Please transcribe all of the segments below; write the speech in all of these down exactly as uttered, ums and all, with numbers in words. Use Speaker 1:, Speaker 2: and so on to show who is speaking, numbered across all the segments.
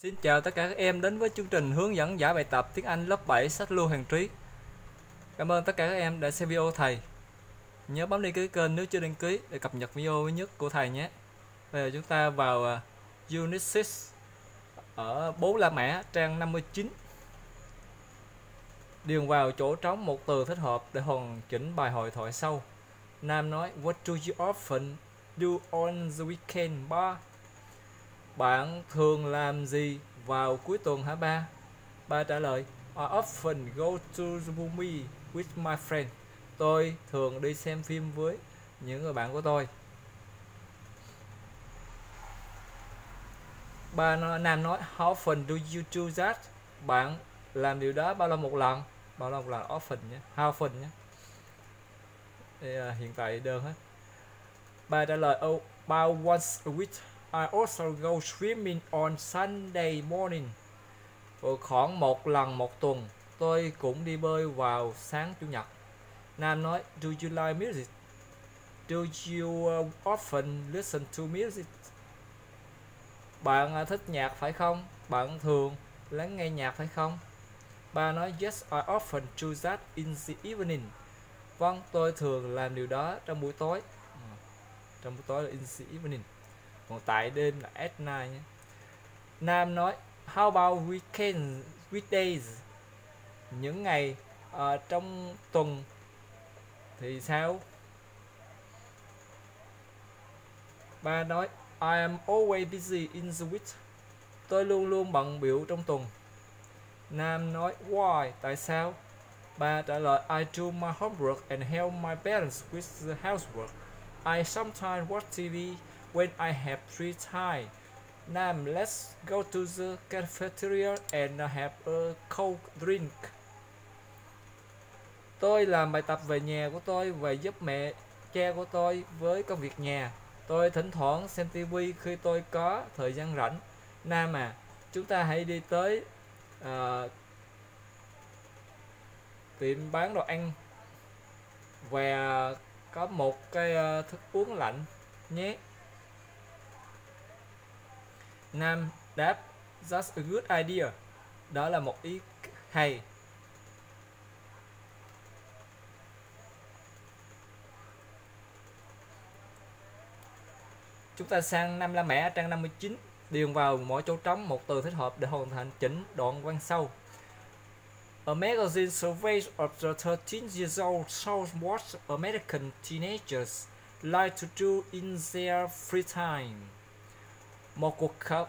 Speaker 1: Xin chào tất cả các em đến với chương trình hướng dẫn giải bài tập tiếng Anh lớp bảy sách Lưu Hoàng Trí. Cảm ơn tất cả các em đã xem video thầy. Nhớ bấm đăng ký kênh nếu chưa đăng ký để cập nhật video mới nhất của thầy nhé. Bây giờ chúng ta vào uh, Unit sáu ở bốn La Mã trang năm mươi chín. Điền vào chỗ trống một từ thích hợp để hoàn chỉnh bài hội thoại sau. Nam nói: What do you often do on the weekend, ba? Bạn thường làm gì vào cuối tuần hả ba? Ba trả lời: I often go to the movie with my friend. Tôi thường đi xem phim với những người bạn của tôi. Ba nói, Nam nói: How often do you do that? Bạn làm điều đó bao lâu một lần? Bao lâu một lần? Often nhé. How often nhé. Đây là hiện tại đơn hết. Ba trả lời: Oh, about once a week. I also go swimming on Sunday morning. Và khoảng một lần một tuần tôi cũng đi bơi vào sáng chủ nhật. Nam nói: Do you like music? Do you uh, often listen to music? Bạn uh, thích nhạc phải không? Bạn thường lắng nghe nhạc phải không? Ba nói: Yes, I often do that in the evening. Vâng, tôi thường làm điều đó trong buổi tối. À, trong buổi tối là in the evening. Còn tại đêm là at night nhé. Nam nói: How about weekend, weekdays? Những ngày uh, trong tuần thì sao? Ba nói: I am always busy in the week. Tôi luôn luôn bận bịu trong tuần. Nam nói: Why? Tại sao? Ba trả lời: I do my homework and help my parents with the housework. I sometimes watch ti vi when I have free time. Nam: Let's go to the cafeteria and have a cold drink. Tôi làm bài tập về nhà của tôi và giúp mẹ cha của tôi với công việc nhà. Tôi thỉnh thoảng xem ti vi khi tôi có thời gian rảnh. Nam: à, chúng ta hãy đi tới uh, tiệm bán đồ ăn và có một cái uh, thức uống lạnh nhé. Nam đáp: That's a good idea. Đó là một ý hay. Chúng ta sang năm La Mã trang năm mươi chín. Điền vào mỗi chỗ trống một từ thích hợp để hoàn thành chỉnh đoạn văn sau. A magazine survey of the thirteen years old shows what American teenagers like to do in their free time. Một cuộc khảo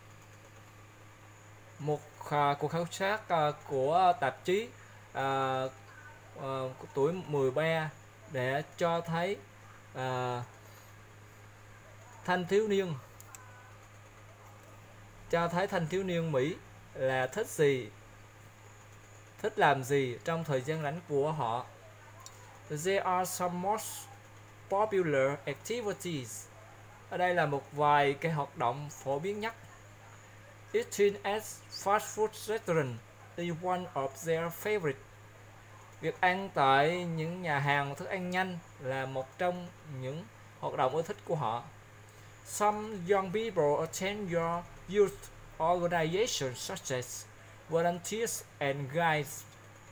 Speaker 1: một uh, cuộc khảo sát uh, của tạp chí uh, uh, tuổi mười ba để cho thấy uh, thanh thiếu niên cho thấy thanh thiếu niên Mỹ là thích gì thích làm gì trong thời gian rảnh của họ. There are some most popular activities. Ở đây là một vài cái hoạt động phổ biến nhất. Eating at fast food restaurant is one of their favorite. Việc ăn tại những nhà hàng thức ăn nhanh là một trong những hoạt động ưa thích của họ. Some young people attend your youth organizations such as volunteers and guides.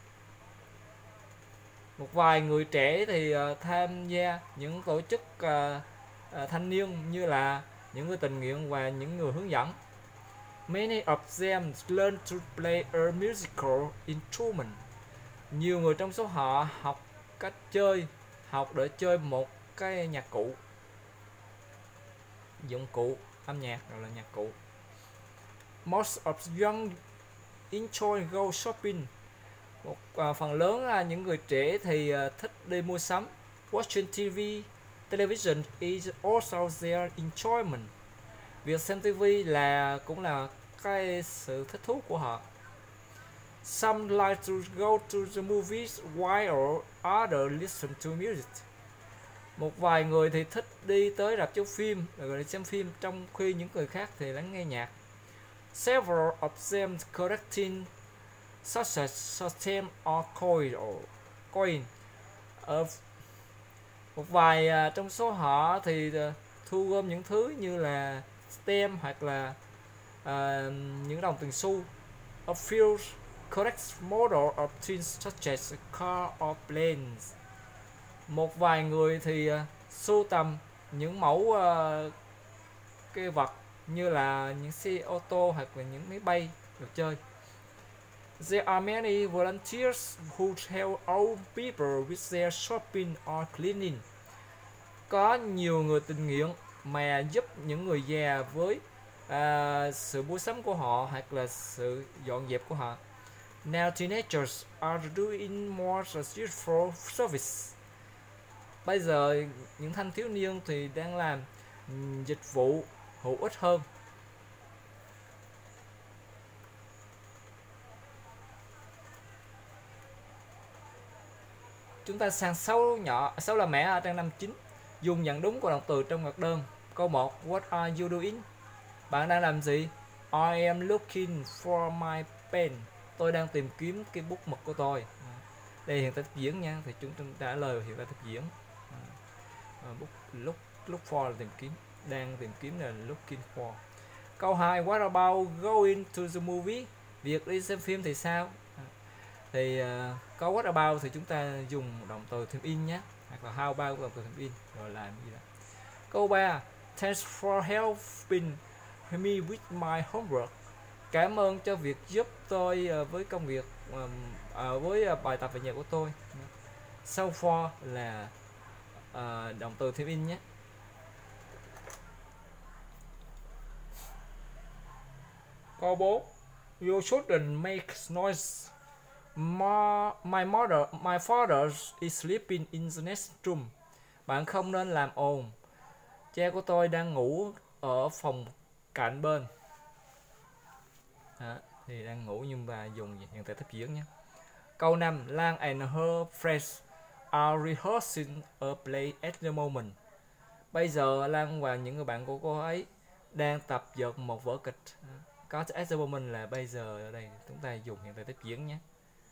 Speaker 1: Một vài người trẻ thì uh, tham gia những tổ chức uh, uh, thanh niên như là những người tình nguyện và những người hướng dẫn. Many of them learn to play a musical instrument. Nhiều người trong số họ học cách chơi, học để chơi một cái nhạc cụ, dụng cụ âm nhạc gọi là nhạc cụ. Most of young enjoy go shopping. Một uh, phần lớn là những người trẻ thì uh, thích đi mua sắm. Watching ti vi, television is also their enjoyment. Việc xem ti vi là cũng là cái sự thích thú của họ. Some like to go to the movies while others listen to music. Một vài người thì thích đi tới rạp chiếu phim rồi đi xem phim, trong khi những người khác thì lắng nghe nhạc. Several of them collecting such as stamp or coin or coin. Uh, một vài uh, trong số họ thì uh, thu gom những thứ như là stamp hoặc là à, những đồng tiền xu. A few correct model of things such as car or planes. Một vài người thì uh, sưu tầm những mẫu uh, cái vật như là những xe ô tô hoặc là những máy bay đồ chơi. There are many volunteers who help old people with their shopping or cleaning. Có nhiều người tình nguyện mà giúp những người già với uh, sự mua sắm của họ hoặc là sự dọn dẹp của họ. Now teenagers are doing more useful service. Bây giờ những thanh thiếu niên thì đang làm um, dịch vụ hữu ích hơn. Chúng ta sang sáu nhỏ sáu là mẹ ở trang năm chín. Dùng nhận đúng của động từ trong ngoặc đơn. Câu một, what are you doing? Bạn đang làm gì? I am looking for my pen. Tôi đang tìm kiếm cái bút mực của tôi. Đây hiện tại tiếp diễn nha, thì chúng ta trả lời hiện tại tiếp diễn. À, bút look look for là tìm kiếm, đang tìm kiếm là looking for. Câu hai, what about going to the movie? Việc đi xem phim thì sao? À, thì uh, có what about thì chúng ta dùng động từ thêm in nhé, hoặc là how about động từ thêm in rồi làm gì đó. Câu ba, thanks for helping me with my homework. Cảm ơn cho việc giúp tôi uh, với công việc uh, uh, với uh, bài tập về nhà của tôi. So far là uh, động từ thêm in nhé. Câu bốn, you shouldn't make noise. My, my mother, my father is sleeping in the next room. Bạn không nên làm ồn. Cha của tôi đang ngủ ở phòng cạnh bên. Đó, thì đang ngủ nhưng mà dùng hiện tại tiếp diễn nhé. Câu năm, Lan and her friends are rehearsing a play at the moment. Bây giờ Lan và những người bạn của cô ấy đang tập dượt một vở kịch. Có at the moment là bây giờ, ở đây chúng ta dùng hiện tại tiếp diễn nhé.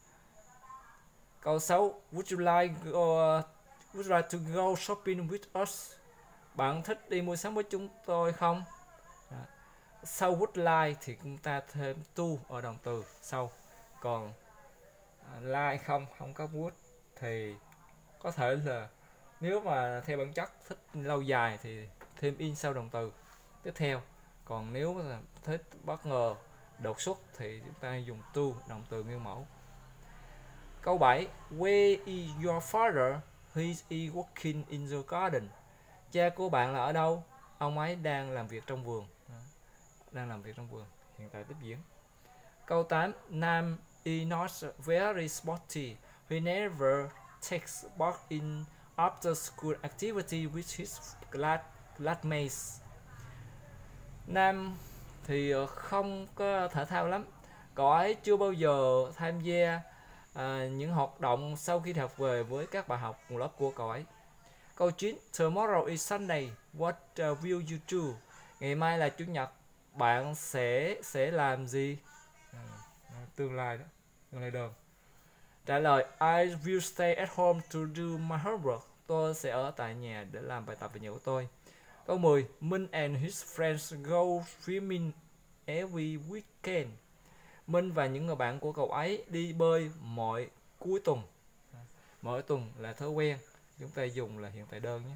Speaker 1: Câu sáu, would you like go, uh, would you like to go shopping with us? Bạn thích đi mua sắm với chúng tôi không? Đó. Sau would like thì chúng ta thêm to ở động từ sau. Còn uh, like không, không có would thì có thể là nếu mà theo bản chất thích lâu dài thì thêm in sau động từ tiếp theo. Còn nếu là thích bất ngờ đột xuất thì chúng ta dùng to động từ nguyên mẫu. Câu bảy, where is your father? He is working in the garden. Cha của bạn là ở đâu? Ông ấy đang làm việc trong vườn. Đang làm việc trong vườn, hiện tại tiếp diễn. Câu tám, Nam is not very sporty. He never takes part in after school activity with his class, classmates. Nam thì không có thể thao lắm. Cậu ấy chưa bao giờ tham gia à, những hoạt động sau khi học về với các bạn học cùng lớp của cậu ấy. Câu chín, tomorrow is Sunday. What uh, will you do? Ngày mai là chủ nhật. Bạn sẽ sẽ làm gì? À, tương lai đó, tương lai đơn. Trả lời, I will stay at home to do my homework. Tôi sẽ ở tại nhà để làm bài tập về nhà của tôi. Câu mười, Minh and his friends go swimming every weekend. Minh và những người bạn của cậu ấy đi bơi mỗi cuối tuần. Mỗi tuần là thói quen. Chúng ta dùng là hiện tại đơn nhé.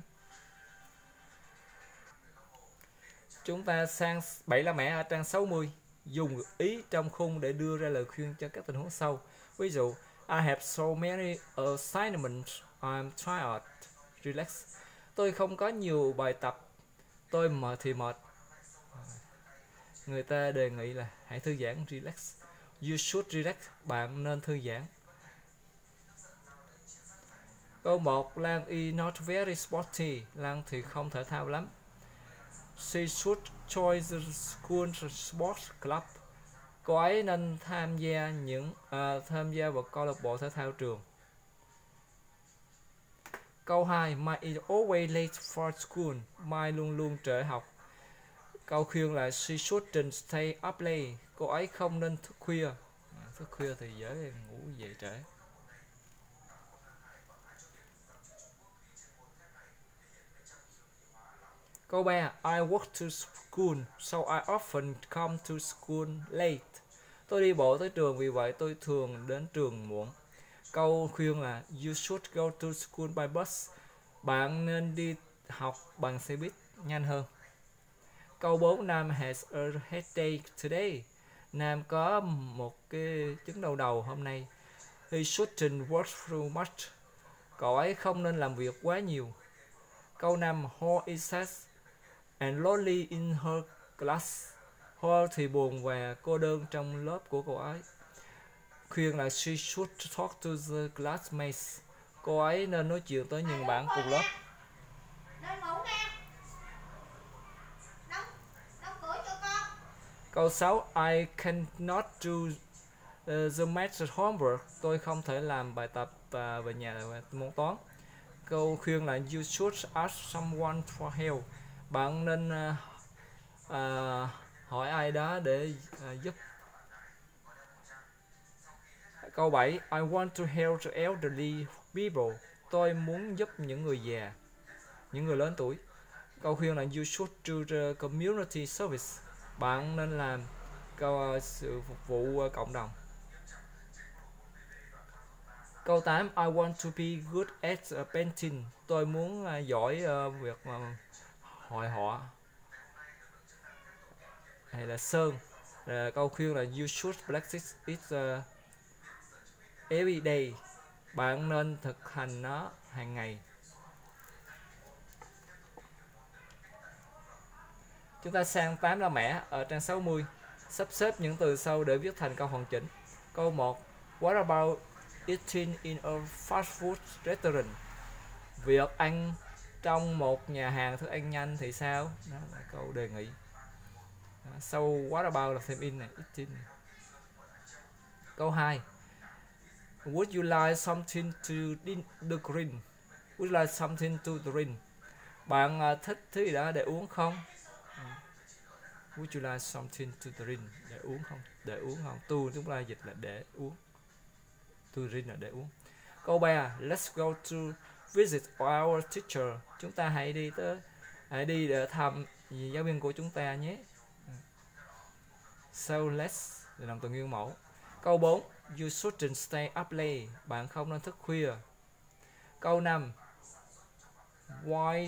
Speaker 1: Chúng ta sang bảy la mã ở trang sáu mươi. Dùng ý trong khung để đưa ra lời khuyên cho các tình huống sau. Ví dụ, I have so many assignments, I'm tired, relax. Tôi không có nhiều bài tập, tôi mệt thì mệt. Người ta đề nghị là hãy thư giãn, relax. You should relax, bạn nên thư giãn. Câu một, Lan is not very sporty. Lan thì không thể thao lắm. She should join the school sports club. Cô ấy nên tham gia những uh, tham gia vào câu lạc bộ thể thao trường. Câu hai, Mai is always late for school. Mai luôn luôn trễ học. Câu khuyên là she shouldn't stay up late. Cô ấy không nên thức khuya. Thức khuya thì dễ ngủ dậy trễ. Câu ba, I walk to school, so I often come to school late. Tôi đi bộ tới trường, vì vậy tôi thường đến trường muộn. Câu khuyên là you should go to school by bus. Bạn nên đi học bằng xe buýt nhanh hơn. Câu bốn, Nam has a headache today. Nam có một cái chứng đau đầu hôm nay. He shouldn't work too much. Cậu ấy không nên làm việc quá nhiều. Câu năm, Hall is sad and lonely in her class. Hall thì buồn và cô đơn trong lớp của cậu ấy. Khuyên là she should talk to the classmates. Cô ấy nên nói chuyện tới những bạn cùng lớp. Câu sáu, I cannot do uh, the math homework. Tôi không thể làm bài tập uh, về nhà môn toán. Câu khuyên là you should ask someone for help. Bạn nên uh, uh, hỏi ai đó để uh, giúp. Câu bảy, I want to help the elderly people. Tôi muốn giúp những người già, những người lớn tuổi. Câu khuyên là you should do the community service. Bạn nên làm câu uh, sự phục vụ uh, cộng đồng. Câu tám, I want to be good at uh, painting. Tôi muốn uh, giỏi uh, việc uh, hội họa hay là sơn. Uh, câu khuyên là you should practice it uh, every day. Bạn nên thực hành nó hàng ngày. Chúng ta sang tám la mã ở trang sáu mươi. Sắp xếp những từ sau để viết thành câu hoàn chỉnh. Câu một, what about eating in a fast food restaurant? Việc ăn trong một nhà hàng thức ăn nhanh thì sao? Đó là câu đề nghị. Sau what about là thêm in này, eating. Câu hai, would you like something to drink? Would you like something to drink? Bạn thích thứ gì đó để uống không? Would you like something to drink? Để uống không? Để uống không? To chúng ta dịch là để uống. To drink là để uống. Câu ba, let's go to visit our teacher. Chúng ta hãy đi tới hãy đi để thăm giáo viên của chúng ta nhé. So let's là làm từ nguyên mẫu. Câu bốn, you shouldn't stay up late. Bạn không nên thức khuya. Câu năm, why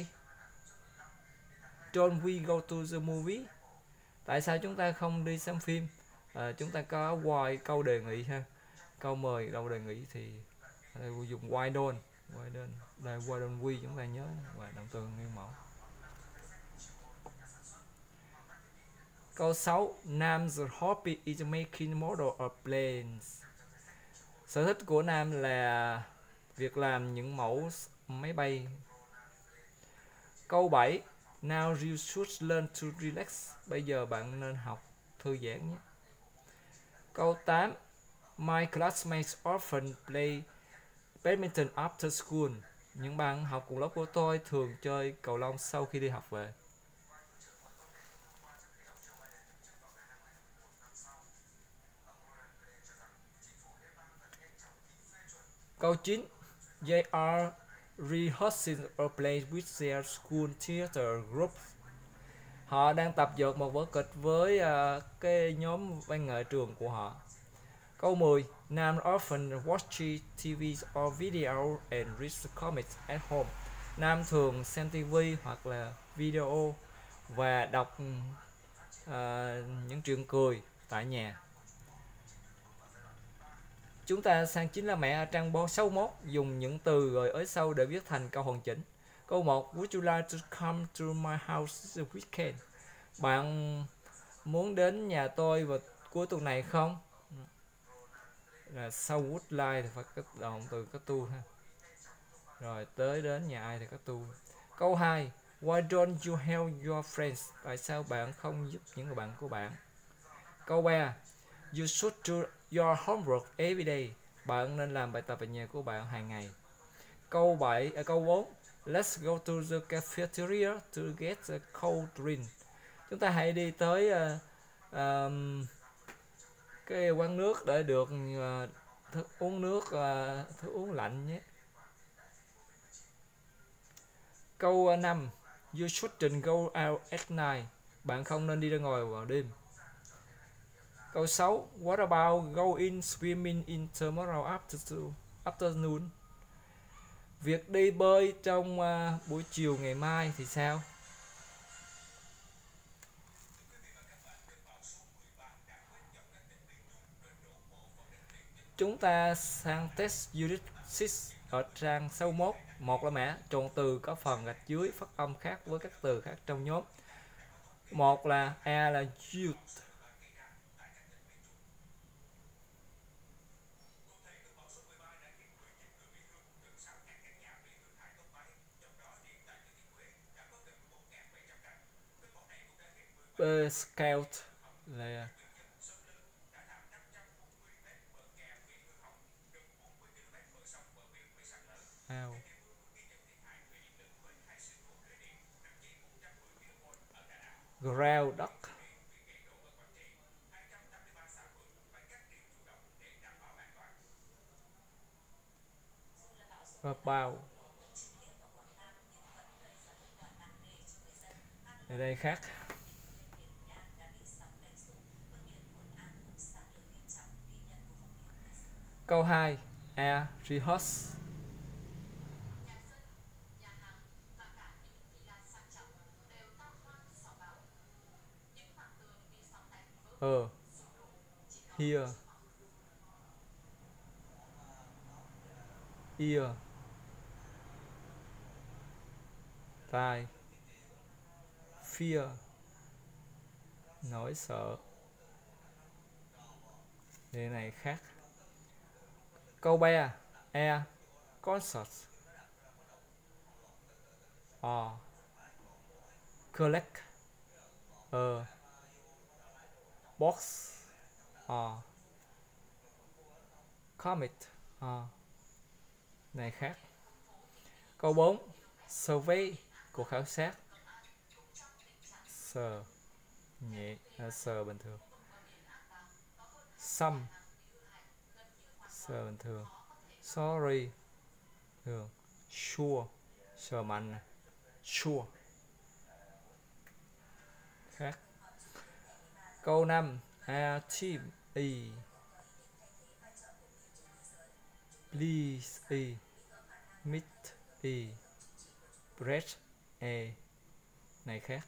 Speaker 1: don't we go to the movie? Tại sao chúng ta không đi xem phim? À, chúng ta có why câu đề nghị ha. Câu mời câu đề nghị thì dùng why don't. Why don't, đây why don't we chúng ta nhớ và động từ nguyên mẫu. Câu sáu, Nam's hobby is making model of planes. Sở thích của Nam là việc làm những mẫu máy bay. Câu bảy, now you should learn to relax. Bây giờ bạn nên học thư giãn nhé. Câu tám, my classmates often play badminton after school. Những bạn học cùng lớp của tôi thường chơi cầu lông sau khi đi học về. Câu chín, they are rehearsing a play with their school theater group. Họ đang tập dượt một vở kịch với uh, cái nhóm văn nghệ trường của họ. Câu mười, Nam often watch ti vi or video and read comics at home. Nam thường xem ti vi hoặc là video và đọc uh, những truyện cười tại nhà. Chúng ta sang chính là mẹ ở trang sáu mươi mốt, dùng những từ rồi ở sau để viết thành câu hoàn chỉnh. Câu một, would you like to come to my house this weekend? Bạn muốn đến nhà tôi vào cuối tuần này không? Là sau would like thì phải có động từ có tu ha. Rồi tới đến nhà ai thì có tu. Câu hai, why don't you help your friends? Tại sao bạn không giúp những người bạn của bạn? Câu ba, you should do your homework every day. Bạn nên làm bài tập về nhà của bạn hàng ngày. Câu bảy, à, câu bốn, let's go to the cafeteria to get a cold drink. Chúng ta hãy đi tới uh, um, cái quán nước để được uh, thức uống nước uh, thức uống lạnh nhé. Câu năm, You shouldn't go out at night. Bạn không nên đi ra ngoài vào đêm. Câu sáu. What about going swimming in tomorrow afternoon? Việc đi bơi trong uh, buổi chiều ngày mai thì sao? Chúng ta sang test unit sáu ở trang sáu mươi mốt. Một là mã trộn từ có phần gạch dưới phát âm khác với các từ khác trong nhóm. Một là A là youth. B, scout là ao. Ground duck. Và bao. Ở đây khác. Câu hai. A. Rehearse. Ờ. Here. Ear. Tai. Fear. Nỗi sợ. Điều này khác. Câu ba. A. Concert. O. Collect. Ờ. Box. O. Comet. O. Này khác. Câu bốn. Survey. Cuộc khảo sát. Sờ. Nhẹ. À, sờ bình thường. Some. Sờ bình thường. Sorry. Thường. Sure. Sờ mạnh. Sure. Khác. Câu năm. A. Team. E. Please. E. Meet. E. Bread. E. Này khác.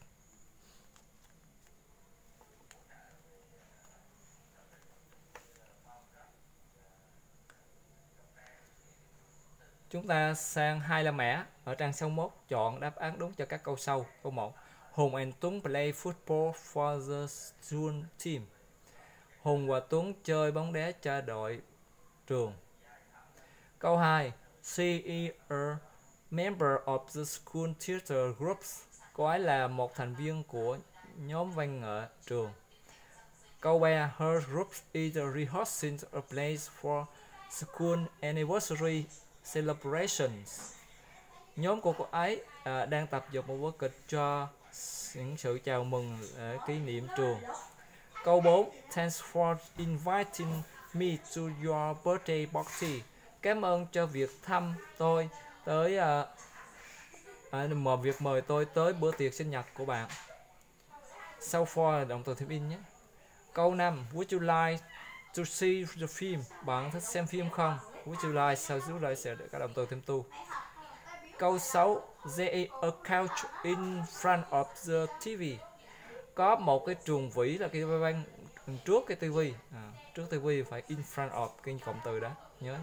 Speaker 1: Chúng ta sang hai la mã ở trang sáu mươi mốt, chọn đáp án đúng cho các câu sau. Câu một. Hùng and Tuấn play football for the school team. Hùng và Tuấn chơi bóng đá cho đội trường. Câu hai. She is a member of the school theater groups. Cô ấy là một thành viên của nhóm văn nghệ trường. Câu ba. Her group is rehearsing a play for school anniversary celebrations. Nhóm của cô ấy à, đang tập dượt một vở kịch cho những sự chào mừng uh, kỷ niệm trường. Câu bốn. Thanks for inviting me to your birthday party. Cảm ơn cho việc thăm tôi tới uh, à, mà việc mời tôi tới bữa tiệc sinh nhật của bạn. Sau for là động từ thêm in nhé. Câu năm. Would you like to see the film? Bạn thích xem phim không? Would you like, sau dưới đây sẽ được các động từ thêm tu. Câu sáu. There is a couch in front of the ti vi. Có một cái chuồng vĩ là cái văn trước cái tivi. À, trước tivi phải in front of cái cụm từ đó, nhớ.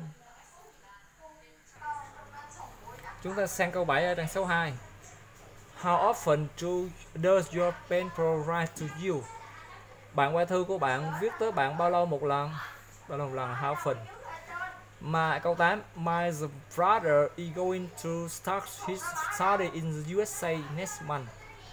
Speaker 1: Chúng ta sang câu bảy ở trang số hai. How often do, does your pen pal write to you? Bạn qua thư của bạn viết tới bạn bao lâu một lần? Bao lâu một lần? How often? Mà câu tám. My brother is going to start his study in the u ét a next month.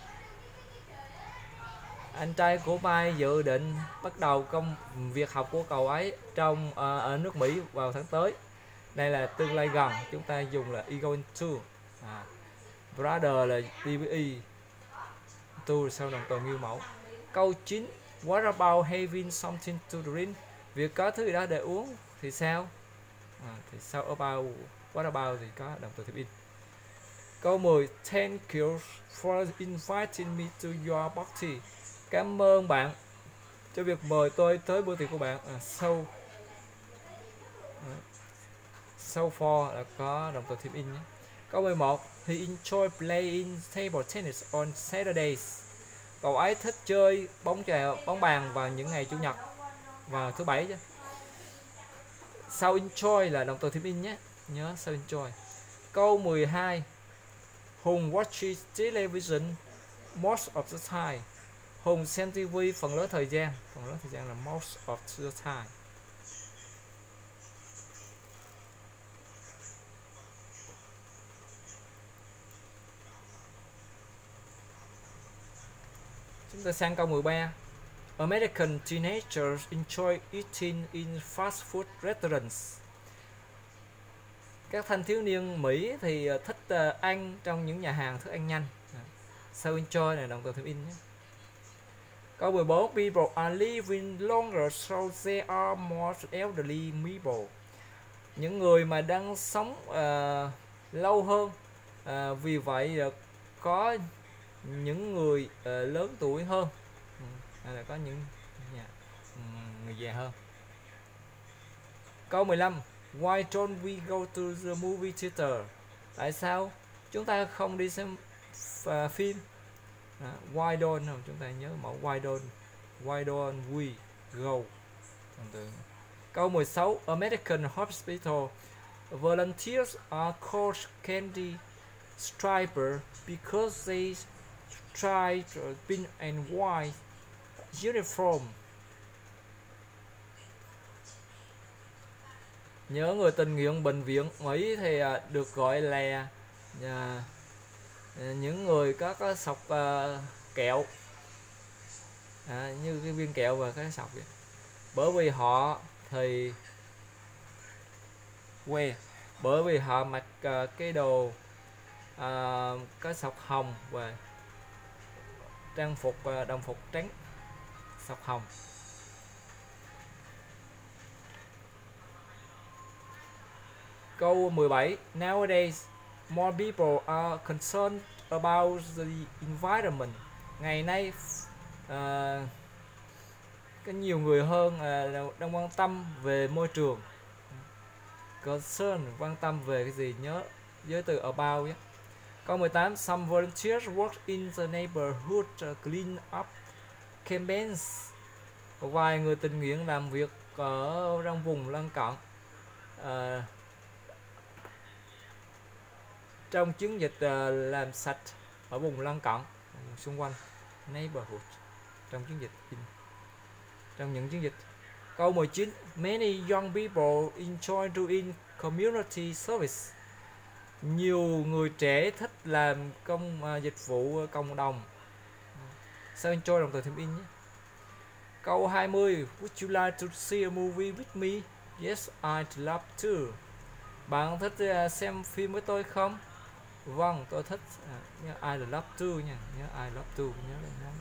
Speaker 1: Anh trai của Mai dự định bắt đầu công việc học của cậu ấy trong uh, ở nước Mỹ vào tháng tới. Đây là tương lai gần, chúng ta dùng là is going to. À, brother là tê vê e, to sau động từ nguyên mẫu. Câu chín. What about having something to drink? Việc có thứ gì đó để uống thì sao? À, thì sau about, what about thì có động từ thêm in. Câu mười. Thank you for inviting me to your party. Cảm ơn bạn cho việc mời tôi tới bữa tiệc của bạn. À, so à, so for là có động từ thêm in nhé. Câu mười một. He enjoyed playing table tennis on Saturdays. Cậu ấy thích chơi bóng chày, bóng bàn vào những ngày chủ nhật và thứ bảy chứ. Sau enjoy là động từ thêm in nhé. Nhớ sau enjoy. Câu mười hai. Hùng watches television most of the time. Hùng xem tivi phần lớn thời gian. Phần lớn thời gian là most of the time. Chúng ta sang câu mười ba. American teenagers enjoy eating in fast food restaurants. Các thanh thiếu niên Mỹ thì thích ăn trong những nhà hàng thức ăn nhanh. Sau enjoy này động từ thêm in nhé. Câu mười bốn. People are living longer so they are more elderly people. Những người mà đang sống uh, lâu hơn, uh, vì vậy uh, có những người uh, lớn tuổi hơn, ừ, hay là có những yeah, um, người già hơn. Câu mười lăm. Why don't we go to the movie theater? Tại sao chúng ta không đi xem uh, phim? Uh, why don't không? Chúng ta nhớ mẫu why don't. Why don't we go? Câu mười sáu. American hospital volunteers are called candy striper because they stripe pink and white uniform. Nhớ người tình nguyện bệnh viện Mỹ thì được gọi là à, những người có có sọc à, kẹo, à, như cái viên kẹo và cái sọc vậy. Bởi vì họ thì que bởi vì họ mặc uh, cái đồ uh, có sọc hồng và trang phục uh, đồng phục trắng sọc hồng. Câu mười bảy. Nowadays more people are concerned about the environment. Ngày nay uh, có nhiều người hơn uh, đang quan tâm về môi trường. Concern quan tâm về cái gì, nhớ với từ about nhé. Câu mười tám. Some volunteers work in the neighborhood clean up campaigns. Vài người tình nguyện làm việc ở trong vùng lân cận uh, trong chiến dịch uh, làm sạch ở vùng lân cận, vùng xung quanh neighborhood, trong chiến dịch trong những chiến dịch. Câu mười chín. Many young people enjoy doing community service. Nhiều người trẻ thích làm công uh, dịch vụ cộng đồng. Sao enjoy động từ thêm in nhé. Câu hai mươi. Would you like to see a movie with me? Yes, I'd love to. Bạn thích uh, xem phim với tôi không? Vâng, tôi thích. À, nhớ I'd love to nha, nhớ I love to, nhớ lên nhớ.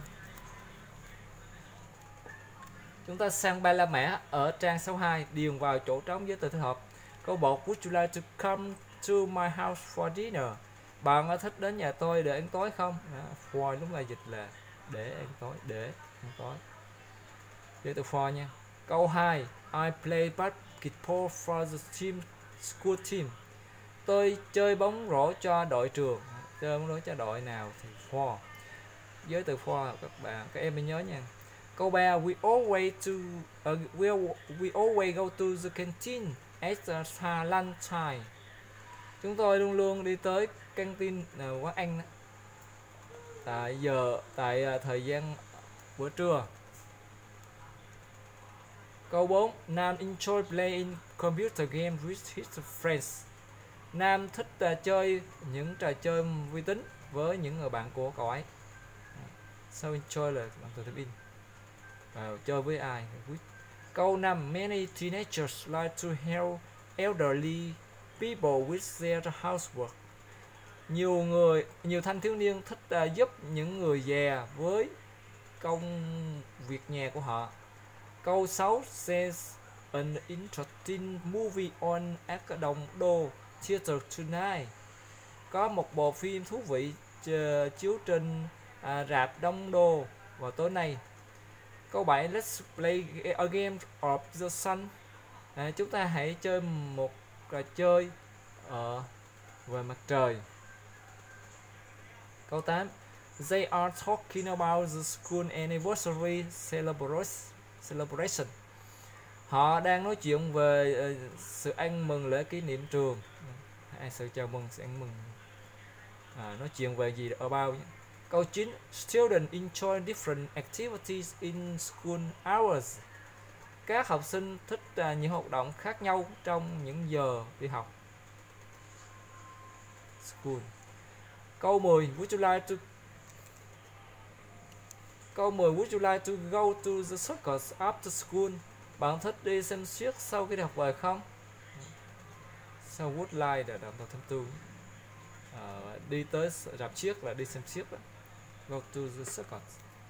Speaker 1: Chúng ta sang ba la mã ở trang sáu mươi hai, điền vào chỗ trống với từ thích hợp. Câu một. Would you like to come to my house for dinner? Bạn có thích đến nhà tôi để ăn tối không? À, for lúc này dịch là để ăn tối, để ăn tối. Với từ for nha. Câu hai. I play basketball for the team school team. Tôi chơi bóng rổ cho đội trường. Chơi bóng rổ cho đội nào thì for. Với từ for các bạn, các em hãy nhớ nha. Câu ba. We always to uh, we, we always go to the canteen at the lunch time. Chúng tôi luôn luôn đi tới căng tin uh, quán ăn tại giờ tại uh, thời gian bữa trưa. Câu bốn. Nam enjoy playing computer game with his friends. Nam thích uh, chơi những trò chơi vi tính với những người bạn của cậu ấy. Sau enjoy là bằng từ thêm in. Và chơi với ai? With. Câu năm. Many teenagers like to help elderly people with their housework. Nhiều người, nhiều thanh thiếu niên thích uh, giúp những người già với công việc nhà của họ. Câu sáu. Says an interesting movie on at Đồng Đô Theater tonight. có một bộ phim thú vị chiếu trên à, rạp Đông Đô vào tối nay. Câu bảy, let's play a game of the sun. À, chúng ta hãy chơi một trò chơi ở về mặt trời. Câu tám, they are talking about the school anniversary celebration. Họ đang nói chuyện về uh, sự ăn mừng lễ kỷ niệm trường. À, sự chào mừng, sự ăn mừng. À, nói chuyện về gì about nhé. Câu chín, students enjoy different activities in school hours. Các học sinh thích uh, những hoạt động khác nhau trong những giờ đi học. School. Câu mười, would you like to Câu mười, would you like to go to the circus after school? Bạn thích đi xem xiếc sau khi đi học về không? Sau would like là động từ thêm tư. À, đi tới rạp xiếc là đi xem xiếc đó. Go to the circus.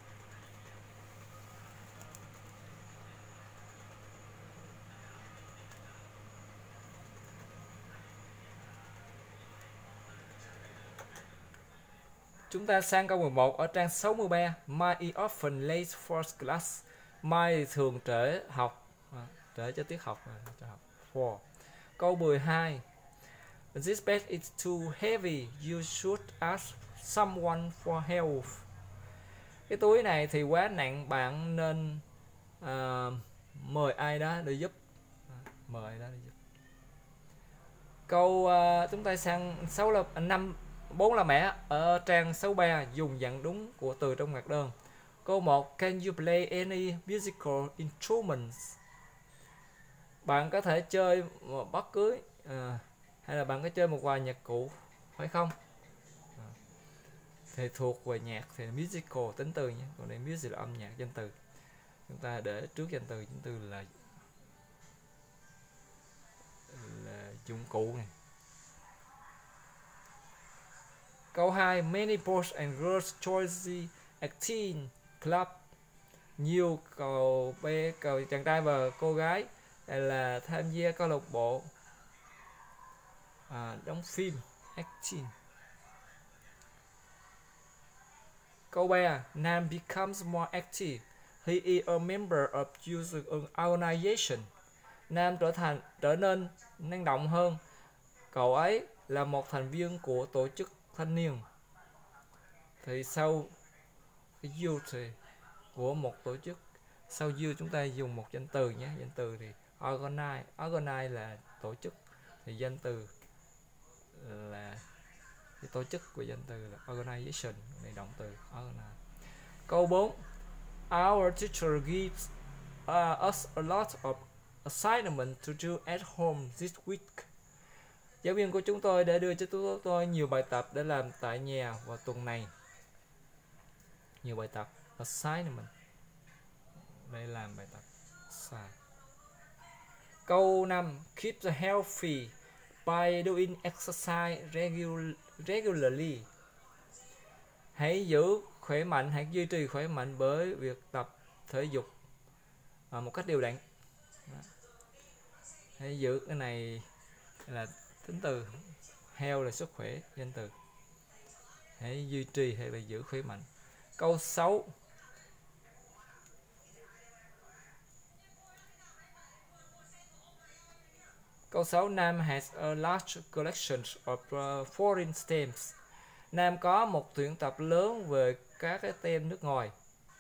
Speaker 1: Chúng ta sang câu mười một ở trang sáu mươi ba. My is often late for class. My thường trễ học, à, trễ cho tiết học, cho học. For. Câu mười hai. This bag is too heavy. You should ask someone for help. Cái túi này thì quá nặng, bạn nên uh, mời ai đó để giúp. À, mời ai đó để giúp. Câu uh, chúng ta sang sáu là năm bốn là mẹ ở trang sáu mươi ba, dùng dạng đúng của từ trong ngoặc đơn. Câu một, can you play any musical instruments? Bạn có thể chơi một bất cứ à, hay là bạn có chơi một vài nhạc cụ phải không? À, thì thuộc về nhạc thì musical tính từ nhé, còn đây music là âm nhạc, danh từ. Chúng ta để trước danh từ, danh từ là là dụng cụ này. Câu hai, many boys and girls join the acting club. Nhiều cậu bé, cậu chàng trai và cô gái là tham gia câu lạc bộ à, đóng phim acting. Câu ba, Nam becomes more active. He is a member of youth organization. Nam trở thành trở nên năng động hơn. Cậu ấy là một thành viên của tổ chức thanh niên. Thì sau cái youth thì của một tổ chức, sau you chúng ta dùng một danh từ nhé. Danh từ thì organize, organize là tổ chức, thì danh từ là cái tổ chức của danh từ là organization, này động từ organize. Câu bốn, our teacher gives uh, us a lot of assignment to do at home this week. Giáo viên của chúng tôi đã đưa cho chúng tôi nhiều bài tập để làm tại nhà vào tuần này. Nhiều bài tập, assignment, đây làm bài tập. Sai. Câu năm, keep the healthy by doing exercise regular, regularly. Hãy giữ khỏe mạnh, hãy duy trì khỏe mạnh bởi việc tập thể dục à, một cách đều đặn. Hãy giữ cái này là tính từ, health là sức khỏe, danh từ. Hãy duy trì hay là giữ khỏe mạnh. Câu sáu, Câu sáu, Nam has a large collection of uh, foreign stamps. Nam có một tuyển tập lớn về các cái tem nước ngoài.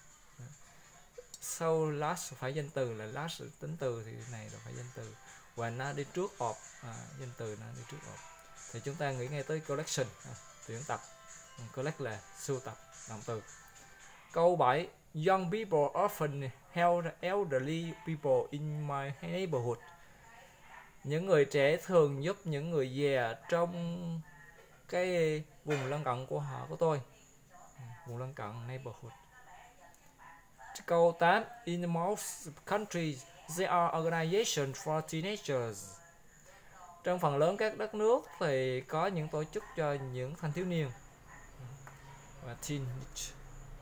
Speaker 1: Sau so, large phải danh từ, là large tính từ thì này là phải danh từ. Và nó đi trước of, à, danh từ nó đi trước of. Thì chúng ta nghĩ ngay tới collection, à, tuyển tập. Collect là sưu tập, động từ. Câu bảy, young people often help elderly people in my neighborhood. Những người trẻ thường giúp những người già trong cái vùng lân cận của họ, của tôi. Vùng lân cận, neighborhood. Câu tám, in most countries there are organizations for teenagers. Trong phần lớn các đất nước thì có những tổ chức cho những thanh thiếu niên. Và teenage.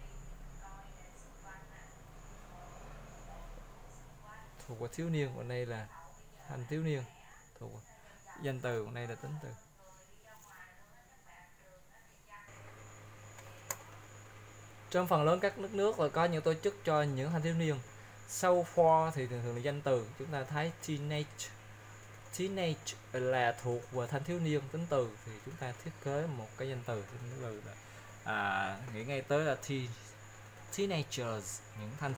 Speaker 1: Thuộc vào thiếu niên, còn đây là thanh thiếu niên. Thuộc danh từ, còn đây là tính từ. Trong phần lớn các nước nước là có những tổ chức cho những thanh thiếu niên. So for thì thường thường là danh từ, chúng ta thấy teenage teenage là thuộc về thanh thiếu niên, tính từ thì chúng ta thiết kế một cái danh từ, tính từ là à, nghĩ ngay tới là teen teenagers, những thanh